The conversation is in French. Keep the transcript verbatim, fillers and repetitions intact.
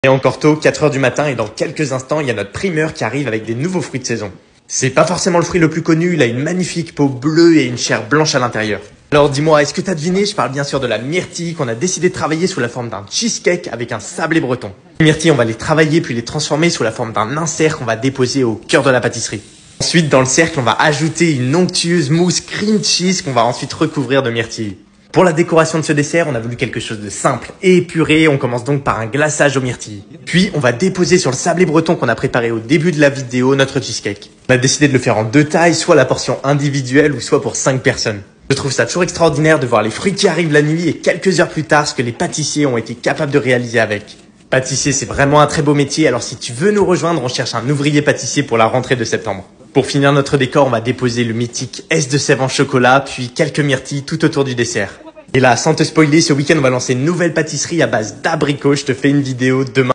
Et encore tôt, quatre heures du matin, et dans quelques instants, il y a notre primeur qui arrive avec des nouveaux fruits de saison. C'est pas forcément le fruit le plus connu, il a une magnifique peau bleue et une chair blanche à l'intérieur. Alors dis-moi, est-ce que t'as deviné? Je parle bien sûr de la myrtille qu'on a décidé de travailler sous la forme d'un cheesecake avec un sablé breton. Les myrtilles, on va les travailler puis les transformer sous la forme d'un insert qu'on va déposer au cœur de la pâtisserie. Ensuite, dans le cercle, on va ajouter une onctueuse mousse cream cheese qu'on va ensuite recouvrir de myrtilles. Pour la décoration de ce dessert, on a voulu quelque chose de simple et épuré. On commence donc par un glaçage aux myrtilles. Puis, on va déposer sur le sablé breton qu'on a préparé au début de la vidéo notre cheesecake. On a décidé de le faire en deux tailles, soit la portion individuelle ou soit pour cinq personnes. Je trouve ça toujours extraordinaire de voir les fruits qui arrivent la nuit et quelques heures plus tard ce que les pâtissiers ont été capables de réaliser avec. Pâtissier, c'est vraiment un très beau métier, alors si tu veux nous rejoindre, on cherche un ouvrier pâtissier pour la rentrée de septembre. Pour finir notre décor, on va déposer le mythique S de sève en chocolat, puis quelques myrtilles tout autour du dessert. Et là, sans te spoiler, ce week-end, on va lancer une nouvelle pâtisserie à base d'abricots. Je te fais une vidéo demain.